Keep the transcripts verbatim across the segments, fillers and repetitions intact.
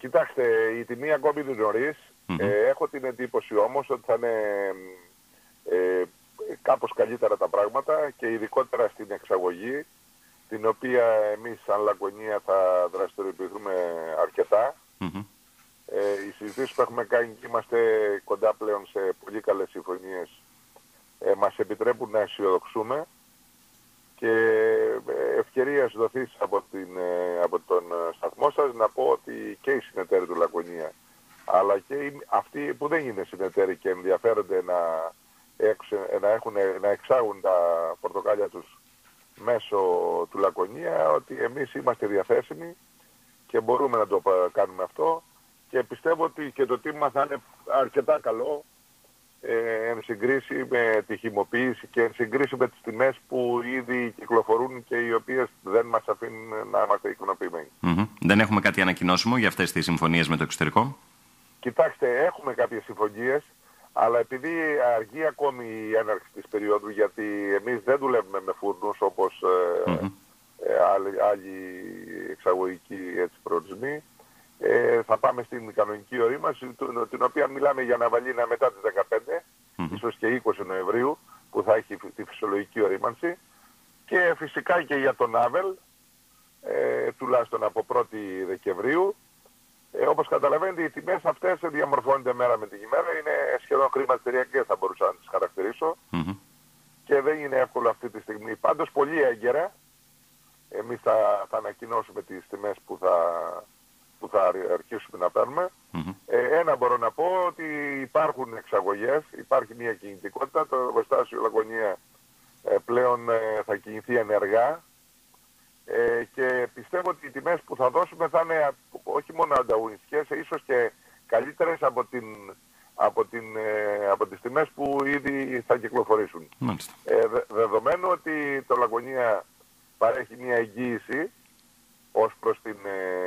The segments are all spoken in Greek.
Κοιτάξτε, η τιμή ακόμη είναι νωρίς. Mm-hmm. Ε, έχω την εντύπωση όμως ότι θα είναι ε, κάπως καλύτερα τα πράγματα και ειδικότερα στην εξαγωγή, την οποία εμείς σαν Λακωνία θα δραστηριοποιηθούμε αρκετά. Mm-hmm. Ε, οι συζητήσεις που έχουμε κάνει και είμαστε κοντά πλέον σε πολύ καλές συμφωνίες ε, μας επιτρέπουν να αισιοδοξούμε και ευκαιρίας δοθείς από, την, από τον σταθμό σας να πω ότι και οι συνεταίροι του Λακωνία αλλά και οι, αυτοί που δεν είναι συνεταίροι και ενδιαφέρονται να, έξε, να, έχουν, να εξάγουν τα πορτοκάλια τους μέσω του Λακωνία, ότι εμείς είμαστε διαθέσιμοι και μπορούμε να το κάνουμε αυτό και πιστεύω ότι και το τίμημα θα είναι αρκετά καλό ε, εν συγκρίση με τη χυμοποίηση και εν συγκρίση με τις τιμές που ήδη κυκλοφορούν και οι οποίες δεν μας αφήνουν να είμαστε ικανοποιημένοι. Mm-hmm. Δεν έχουμε κάτι ανακοινώσιμο για αυτές τις συμφωνίες με το εξωτερικό? Κοιτάξτε, έχουμε κάποιες συμφωνίες, αλλά επειδή αργεί ακόμη η έναρξη της περίοδου, γιατί εμείς δεν δουλεύουμε με φούρνους όπως ε, mm-hmm. ε, άλλοι, άλλοι εξαγωγικοί έτσι, προορισμοί, ε, θα πάμε στην κανονική ορίμανση, την οποία μιλάμε για να βαλίνα μετά τις δεκαπέντε, mm-hmm. ίσως και είκοσι Νοεμβρίου, που θα έχει τη φυσιολογική ορίμανση, και φυσικά και για τον Άβελ, ε, τουλάχιστον από πρώτη Δεκεμβρίου. Ε, όπως καταλαβαίνετε, οι τιμές αυτές διαμορφώνονται μέρα με την ημέρα, είναι σχεδόν χρηματιστηριακές θα μπορούσα να τις χαρακτηρίσω mm-hmm. και δεν είναι εύκολο αυτή τη στιγμή. Πάντως πολύ έγκαιρα εμείς θα, θα ανακοινώσουμε τις τιμές που θα, που θα αρχίσουμε να παίρνουμε. Mm-hmm. Ε, ένα μπορώ να πω ότι υπάρχουν εξαγωγές, υπάρχει μια κινητικότητα, το εργοστάσιο Λακωνία ε, πλέον ε, θα κινηθεί ενεργά. Ε, και πιστεύω ότι οι τιμές που θα δώσουμε θα είναι όχι μόνο ανταγωνιστικές, ίσως και καλύτερες από, την, από, την, ε, από τις τιμές που ήδη θα κυκλοφορήσουν. Ε, δε, δεδομένου ότι το Λακωνία παρέχει μια εγγύηση ως προς την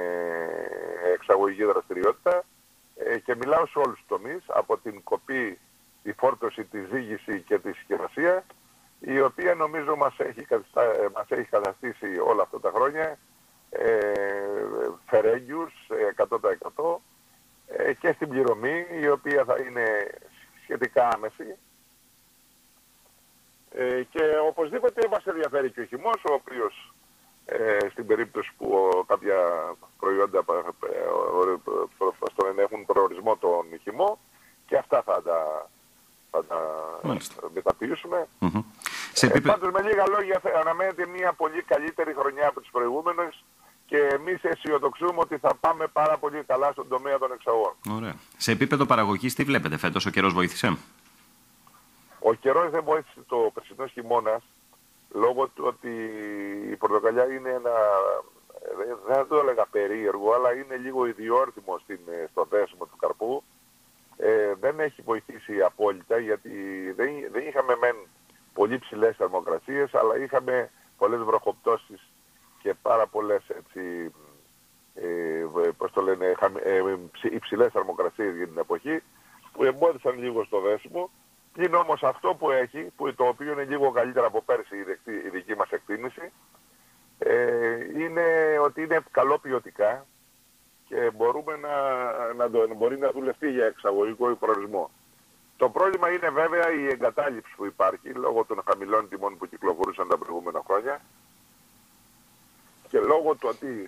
ε, εξαγωγική δραστηριότητα ε, και μιλάω σε όλους τους τομείς, από την κοπή, τη φόρτωση, τη ζύγηση και τη συσκευασία, η οποία νομίζω μας έχει, μας έχει καταστήσει όλα αυτά τα χρόνια ε, φερέγγιους εκατό τοις εκατό ε, και στην πληρωμή, η οποία θα είναι σχετικά άμεση ε, και οπωσδήποτε μας ενδιαφέρει και ο χυμός, ο οποίος ε, στην περίπτωση που κάποια προϊόντα ε, έχουν προορισμό τον χυμό, και αυτά θα τα, θα τα μεταποιήσουμε. Mm-hmm. Σε επίπε... ε, πάντως με λίγα λόγια αναμένεται μια πολύ καλύτερη χρονιά από τις προηγούμενες και εμείς αισιοδοξούμε ότι θα πάμε πάρα πολύ καλά στον τομέα των εξαγωγών. Ωραία. Σε επίπεδο παραγωγής τι βλέπετε φέτος, ο καιρός βοήθησε? Ο καιρός δεν βοήθησε το περσινός χειμώνας, λόγω του ότι η πορτοκαλιά είναι ένα, δεν το έλεγα περίεργο, αλλά είναι λίγο ιδιόρθιμο στην, στο δέσιμο του καρπού. Ε, δεν έχει βοηθήσει απόλυτα, γιατί δεν, δεν είχαμε μεν πολύ ψηλές θερμοκρασίες, αλλά είχαμε πολλές βροχοπτώσεις και πάρα πολλές έτσι, ε, πώς το λένε, ε, υψηλές θερμοκρασίες για την εποχή, που εμπόδισαν λίγο στο δέσιμο. Πλην όμως αυτό που έχει, που το οποίο είναι λίγο καλύτερα από πέρσι η, δεκτή, η δική μας εκτίμηση, ε, είναι ότι είναι καλό ποιοτικά και μπορούμε να, να το, μπορεί να δουλευτεί για εξαγωγικό προορισμό. Το πρόβλημα είναι βέβαια η εγκατάλειψη που υπάρχει λόγω των χαμηλών τιμών που κυκλοφορούσαν τα προηγούμενα χρόνια και λόγω του ότι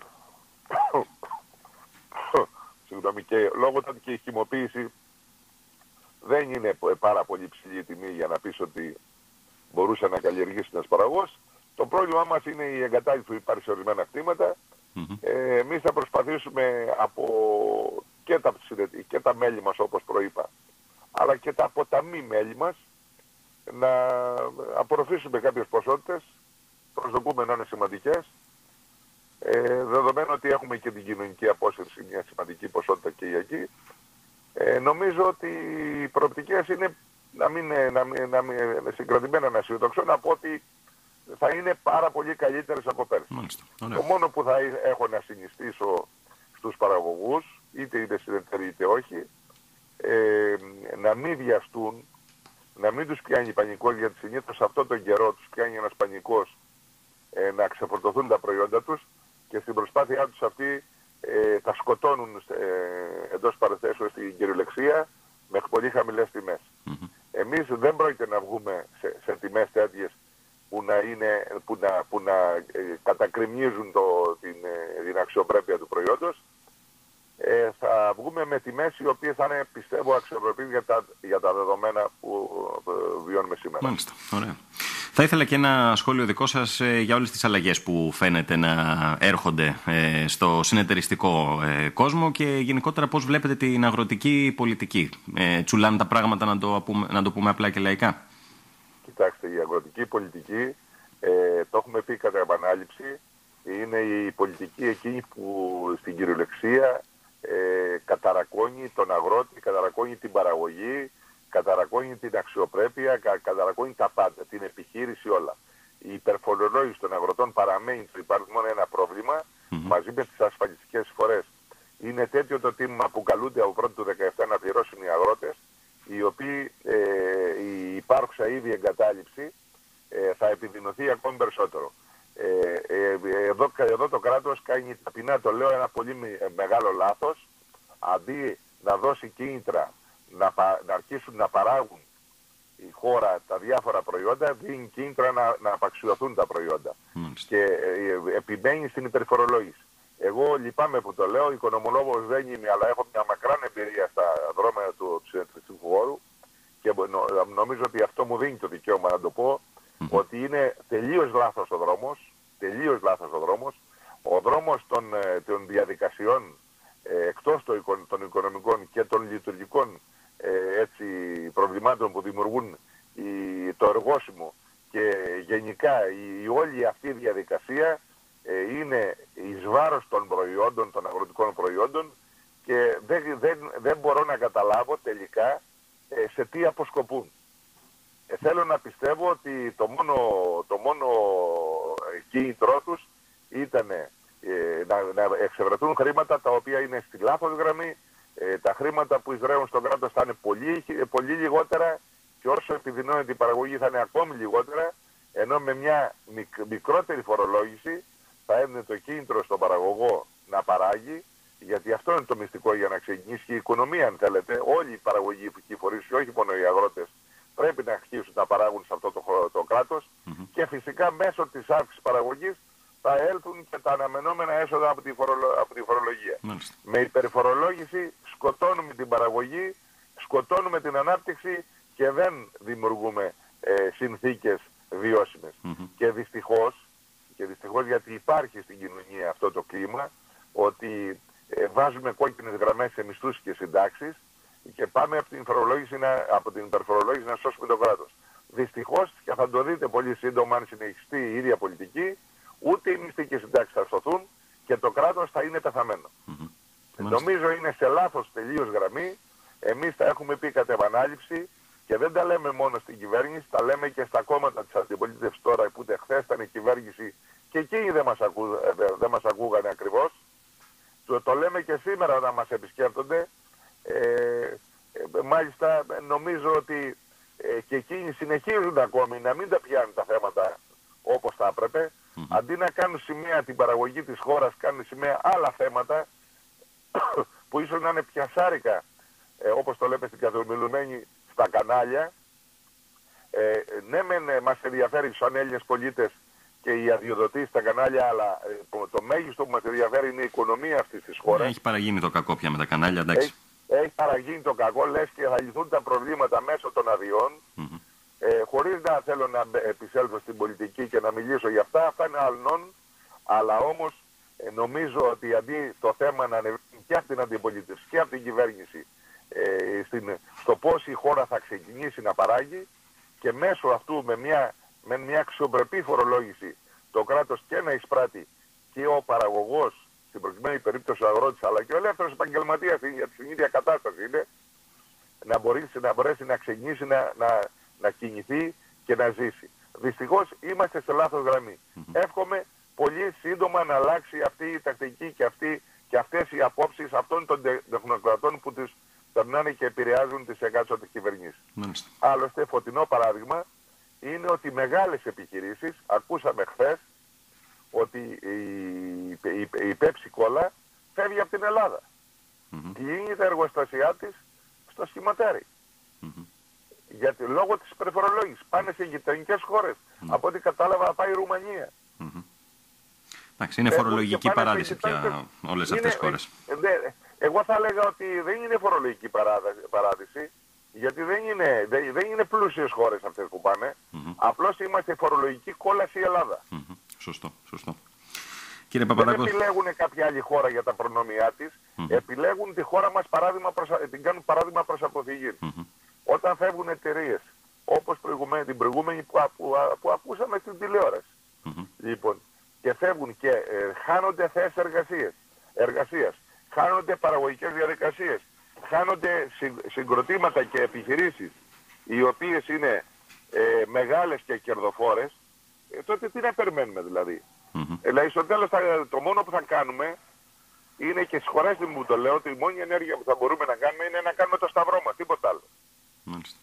συγγνώμη, και λόγω του ότι και η χυμοποίηση δεν είναι πάρα πολύ ψηλή η τιμή για να πεις ότι μπορούσε να καλλιεργήσει ένας παραγωγός. Το πρόβλημά μας είναι η εγκατάλειψη που υπάρχει σε ορισμένα κτήματα. Mm-hmm. Ε, εμείς θα προσπαθήσουμε από και τα, και τα μέλη μας, όπως προείπα, αλλά και τα από τα μη μέλη μας, να απορροφήσουμε κάποιες ποσότητες, προσδοκούμε να είναι σημαντικές, ε, δεδομένου ότι έχουμε και την κοινωνική απόσυρση, μια σημαντική ποσότητα και εκεί. Ε, νομίζω ότι οι προοπτικές είναι να μην, να μην, να μην συγκρατημένα να αισιοδοξώ, να πω ότι θα είναι πάρα πολύ καλύτερες από πέρσι. Μάλιστα. Το μόνο που θα έχω να συνιστήσω στους παραγωγούς, είτε είναι συνεταιροί είτε όχι, ε, να μην βιαστούν, να μην τους πιάνει πανικός, γιατί συνήθως σε αυτόν τον καιρό τους πιάνει ένας πανικός ε, να ξεφορτωθούν τα προϊόντα τους και στην προσπάθειά τους αυτή ε, τα σκοτώνουν ε, εντός παρενθέσεως στην κυριολεξία με πολύ χαμηλές τιμές. Mm-hmm. Εμείς δεν πρόκειται να βγούμε σε, σε τιμές τέτοιες που να, είναι, που να, που να ε, κατακριμνίζουν το, την, ε, την αξιοπρέπεια του προϊόντος. Ε, θα βγούμε με τιμές οι οποίες θα είναι, πιστεύω, αξιοπρεπείς για τα, για τα δεδομένα που ε, βιώνουμε σήμερα. Μάλιστα. Ωραία. Θα ήθελα και ένα σχόλιο δικό σας ε, για όλες τις αλλαγές που φαίνεται να έρχονται ε, στο συνεταιριστικό ε, κόσμο και γενικότερα πώς βλέπετε την αγροτική πολιτική. Ε, τσουλάνε τα πράγματα, να το, πούμε, να το πούμε απλά και λαϊκά. Κοιτάξτε, η αγροτική πολιτική, ε, το έχουμε πει κατά επανάληψη, είναι η πολιτική εκείνη που στην κυριολεξία ε, καταρακώνει τον αγρότη, καταρακώνει την παραγωγή, καταρακώνει την αξιοπρέπεια, κα, καταρακώνει τα πάντα, την επιχείρηση, όλα. Η υπερφορολόγηση των αγροτών παραμένει, υπάρχει μόνο ένα πρόβλημα, mm-hmm. μαζί με τις ασφαλιστικές φορές. Είναι τέτοιο το τίμημα που καλούνται από πρώτη του δεκαεπτά να πληρώσουν οι αγρότες, οι οποίοι ε, η υπάρχουσα ήδη εγκατάλειψη ε, θα επιδεινωθεί ακόμη περισσότερο. Ε, ε, εδώ, εδώ το κράτος κάνει ταπεινά, το λέω, ένα πολύ μεγάλο λάθος, αντί να δώσει κίνητρα να, να αρχίσουν να παράγουν η χώρα τα διάφορα προϊόντα, δίνει κίνητρα να, να απαξιωθούν τα προϊόντα. Mm. Και ε, επιμένει στην υπερφορολόγηση. Εγώ λυπάμαι που το λέω, οικονομολόγος δεν είμαι, αλλά έχω μια μακράν εμπειρία στα δρόμενα του συνεταιριστικού χώρου και νομίζω ότι αυτό μου δίνει το δικαίωμα να το πω, mm-hmm. ότι είναι τελείως λάθος ο δρόμος, τελείως λάθος ο δρόμος, ο δρόμος των, των διαδικασιών ε, εκτός των, των οικονομικών και των λειτουργικών ε, έτσι, προβλημάτων που δημιουργούν η, το εργόσιμο και γενικά η, η όλη αυτή η διαδικασία ε, είναι εις βάρος των προϊόντων, των αγροτικών προϊόντων και δεν, δεν, δεν μπορώ να καταλάβω τελικά ε, σε τι αποσκοπούν. Ε, θέλω να πιστεύω ότι το μόνο, το μόνο κίνητρό τους ήταν ε, να, να εξευρεθούν χρήματα τα οποία είναι στη λάθος γραμμή, ε, τα χρήματα που εισραίουν στον κράτος θα είναι πολύ, πολύ λιγότερα και όσο επιδεινώνεται η παραγωγή θα είναι ακόμη λιγότερα, ενώ με μια μικ, μικρότερη φορολόγηση θα έδινε το κίνητρο στον παραγωγό να παράγει, γιατί αυτό είναι το μυστικό για να ξεκινήσει και η οικονομία, αν θέλετε. Όλοι οι παραγωγικοί φορείς, όχι μόνο οι αγρότες, πρέπει να αρχίσουν να παράγουν σε αυτό το, το κράτος mm-hmm. και φυσικά μέσω της αύξησης παραγωγής θα έλθουν και τα αναμενόμενα έσοδα από τη, φορολο, από τη φορολογία. Mm-hmm. Με υπερφορολόγηση σκοτώνουμε την παραγωγή, σκοτώνουμε την ανάπτυξη και δεν δημιουργούμε ε, συνθήκες βιώσιμες. Mm-hmm. Και δυστυχώς, και δυστυχώς γιατί υπάρχει στην κοινωνία αυτό το κλίμα, ότι ε, βάζουμε κόκκινες γραμμές σε μισθούς και συντάξεις και πάμε από την, φορολόγηση να, από την υπερφορολόγηση να σώσουμε το κράτος. Δυστυχώς, και θα το δείτε πολύ σύντομα αν συνεχιστεί η ίδια πολιτική, ούτε οι μισθοί και οι συντάξεις θα σωθούν και το κράτος θα είναι πεθαμένο. Mm-hmm. Νομίζω είναι σε λάθος τελείως γραμμή. Εμείς τα έχουμε πει κατ' επανάληψη και δεν τα λέμε μόνο στην κυβέρνηση, τα λέμε και στα κόμματα της αντιπολίτευσης τώρα που χθες ήταν η κυβέρνηση και εκείνοι δεν μας, ακού, δεν μας ακούγανε ακριβώς. Το, το λέμε και σήμερα όταν μας επισκέπτονται. Ε, ε, μάλιστα νομίζω ότι ε, και εκείνοι συνεχίζουν ακόμη να μην τα πιάνουν τα θέματα όπως θα έπρεπε. Mm-hmm. Αντί να κάνουν σημαία την παραγωγή της χώρας, κάνουν σημαία άλλα θέματα που ίσως να είναι πιασάρικα, ε, όπως το λέμε στην καθομιλουμένη στα κανάλια. Ε, ναι μεν ε, μας ενδιαφέρει σαν Έλληνες πολίτες και οι αδειοδοτήσεις στα κανάλια, αλλά ε, το, το μέγιστο που μας ενδιαφέρει είναι η οικονομία αυτής της χώρας. Έχει παραγίνει το κακό πια με τα κανάλια, εντάξει. Έχει, έχει παραγίνει το κακό, λες και θα λυθούν τα προβλήματα μέσω των αδειών. Mm-hmm. Ε, χωρίς να θέλω να επισέλθω στην πολιτική και να μιλήσω για αυτά, αυτά είναι αλλνών, αλλά όμως ε, νομίζω ότι αντί το θέμα να ανεβεί και από την αντιπολίτευση και από την κυβέρνηση ε, στην, στο πώς η χώρα θα ξεκινήσει να παράγει και μέσω αυτού με μια, με μια αξιοπρεπή φορολόγηση το κράτος και να εισπράττει και ο παραγωγός, στην προκειμένη περίπτωση ο αγρότης, αλλά και ο ελεύθερος επαγγελματίας για την ίδια κατάσταση είναι, να μπορέσει να, μπορέσει να ξεκινήσει να, να, να κινηθεί και να ζήσει. Δυστυχώς είμαστε σε λάθος γραμμή. Mm-hmm. Εύχομαι πολύ σύντομα να αλλάξει αυτή η τακτική και, αυτή, και αυτές οι απόψεις αυτών των τεχνοκρατών που τις περνάνε και επηρεάζουν τις εκάστοτε κυβερνήσεις. Mm-hmm. Άλλωστε, φωτεινό παράδειγμα είναι ότι μεγάλες επιχειρήσεις, ακούσαμε χθες ότι η, η, η Pepsi Cola φεύγει από την Ελλάδα. Mm-hmm. Κλείνει τα εργοστάσια της στο σχηματέρι. Mm-hmm. Γιατί λόγω της περιφορολόγησης πάνε σε γειτονικές χώρες. Mm-hmm. Από ό,τι κατάλαβα πάει η Ρουμανία. Mm-hmm. Εντάξει, είναι φορολογική παράδειση πια όλες είναι, αυτές τις χώρες. Δε, εγώ θα έλεγα ότι δεν είναι φορολογική παράδειση, γιατί δεν είναι, δεν, δεν είναι πλούσιες χώρες αυτές που πάνε. Mm-hmm. Απλώς είμαστε φορολογική κόλαση η Ελλάδα. Mm-hmm. Σωστό, σωστό. Κύριε Παπαδάκο, δεν επιλέγουν κάποια άλλη χώρα για τα προνόμια της, mm-hmm. επιλέγουν τη χώρα μας παράδειγμα προς, την κάνουν παράδειγμα προς αποφυγή. Mm-hmm. Όταν φεύγουν εταιρείες, όπως προηγουμένη, την προηγούμενη που, που, που ακούσαμε στην τηλεόραση, mm-hmm. λοιπόν, και φεύγουν και ε, χάνονται θέσεις εργασίας, εργασίας, χάνονται παραγωγικές διαδικασίες, χάνονται συ, συγκροτήματα και επιχειρήσεις, οι οποίες είναι ε, μεγάλες και κερδοφόρες, ε, τότε τι να περιμένουμε δηλαδή. Mm-hmm. Δηλαδή στο τέλος θα, το μόνο που θα κάνουμε είναι, και συγχωρέστε μου που το λέω, ότι η μόνη ενέργεια που θα μπορούμε να κάνουμε είναι να κάνουμε το σταυρό μας, τίποτα άλλο. Μάλιστα.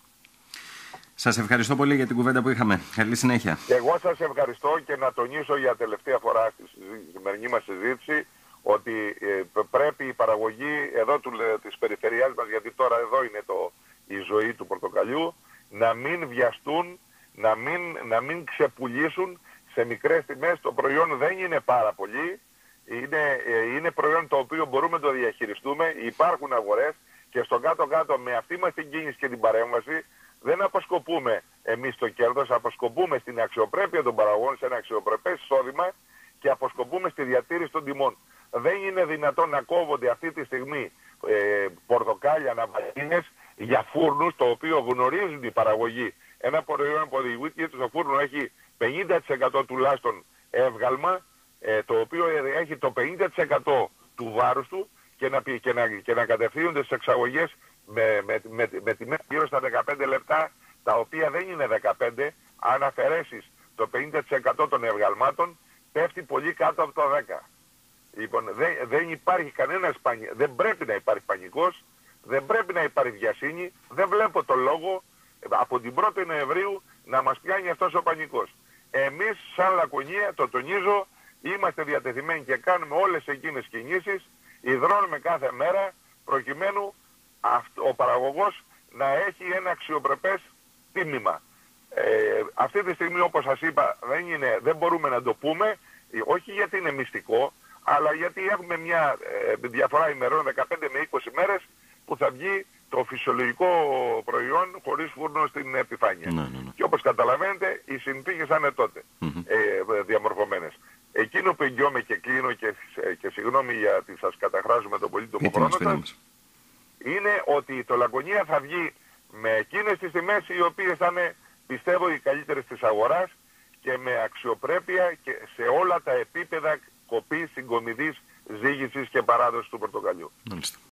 Σας ευχαριστώ πολύ για την κουβέντα που είχαμε. Καλή συνέχεια. Και εγώ σας ευχαριστώ, και να τονίσω για τελευταία φορά στη σημερινή μας συζήτηση ότι ε, πρέπει η παραγωγή εδώ του, της περιφερειάς μας, γιατί τώρα εδώ είναι το, η ζωή του πορτοκαλιού, να μην βιαστούν, να μην, να μην ξεπουλήσουν σε μικρές τιμές. Το προϊόν δεν είναι πάρα πολύ, είναι, ε, είναι προϊόν το οποίο μπορούμε να το διαχειριστούμε, υπάρχουν αγορές, και στο κάτω-κάτω με αυτή μας την κίνηση και την παρέμβαση δεν αποσκοπούμε εμείς το κέρδος, αποσκοπούμε στην αξιοπρέπεια των παραγωγών, σε ένα αξιοπρεπές εισόδημα, και αποσκοπούμε στη διατήρηση των τιμών. Δεν είναι δυνατόν να κόβονται αυτή τη στιγμή ε, πορτοκάλια, ναυαγίνες για φούρνους, το οποίο γνωρίζουν η παραγωγή. Ένα προϊόν που οδηγείται στο φούρνο έχει πενήντα τοις εκατό τουλάχιστον εύγαλμα, ε, το οποίο έχει το πενήντα τοις εκατό του βάρους του, και να, και να, και να κατευθύνονται στις εξαγωγές με, με, με, με τιμές γύρω στα δεκαπέντε λεπτά, τα οποία δεν είναι δεκαπέντε, αν αφαιρέσεις το πενήντα τοις εκατό των ευγαλμάτων, πέφτει πολύ κάτω από το δέκα. Λοιπόν, δεν, δεν υπάρχει κανένας πανι... δεν πρέπει να υπάρχει πανικός, δεν πρέπει να υπάρχει βιασύνη, δεν βλέπω το λόγο από την πρώτη Νοεμβρίου να μας πιάνει αυτός ο πανικός. Εμείς σαν Λακωνία, το τονίζω, είμαστε διατεθειμένοι και κάνουμε όλες εκείνες κινήσεις, υδρώνουμε κάθε μέρα, προκειμένου ο παραγωγός να έχει ένα αξιοπρεπές τίμημα. Ε, αυτή τη στιγμή, όπως σας είπα, δεν, είναι, δεν μπορούμε να το πούμε, όχι γιατί είναι μυστικό, αλλά γιατί έχουμε μια ε, διαφορά ημερών, δεκαπέντε με είκοσι μέρες, που θα βγει το φυσιολογικό προϊόν χωρίς φούρνο στην επιφάνεια. Ναι, ναι, ναι. Και όπως καταλαβαίνετε, οι συνθήκες θα είναι τότε mm-hmm. ε, διαμορφωμένες. Εκείνο που εγγυώμαι και κλείνω, και, και συγγνώμη γιατί σας καταχράζουμε τον πολύτιμο χρόνο σας, είναι ότι το Λακωνία θα βγει με εκείνες τις τιμές οι οποίες θα είναι, πιστεύω, οι καλύτερες της αγοράς, και με αξιοπρέπεια και σε όλα τα επίπεδα κοπής, συγκομιδής, ζήγησης και παράδοσης του πορτοκαλιού. Μάλιστα.